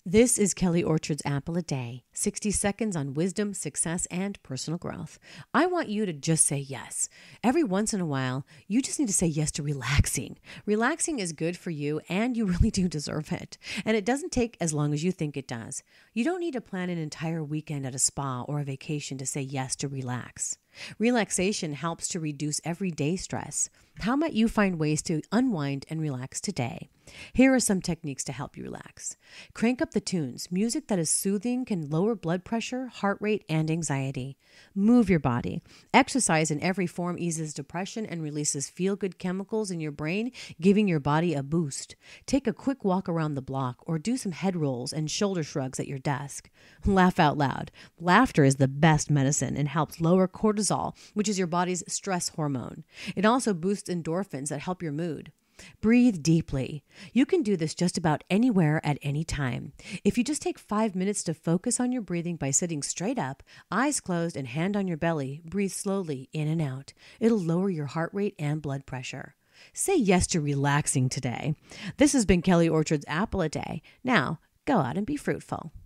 This is Kelly Orchard's Apple a Day, 60 seconds on wisdom, success, and personal growth. I want you to just say yes. Every once in a while, you just need to say yes to relaxing. Relaxing is good for you, and you really do deserve it. And it doesn't take as long as you think it does. You don't need to plan an entire weekend at a spa or a vacation to say yes to relax. Relaxation helps to reduce everyday stress. How might you find ways to unwind and relax today? Here are some techniques to help you relax. Crank up the tunes. Music that is soothing can lower blood pressure, heart rate, and anxiety. Move your body. Exercise in every form eases depression and releases feel-good chemicals in your brain, giving your body a boost. Take a quick walk around the block or do some head rolls and shoulder shrugs at your desk. Laugh out loud. Laughter is the best medicine and helps lower cortisol, which is your body's stress hormone. It also boosts endorphins that help your mood. Breathe deeply. You can do this just about anywhere at any time. If you just take 5 minutes to focus on your breathing by sitting straight up, eyes closed, and hand on your belly, breathe slowly in and out. It'll lower your heart rate and blood pressure. Say yes to relaxing today. This has been Kelly Orchard's Apple a Day. Now, go out and be fruitful.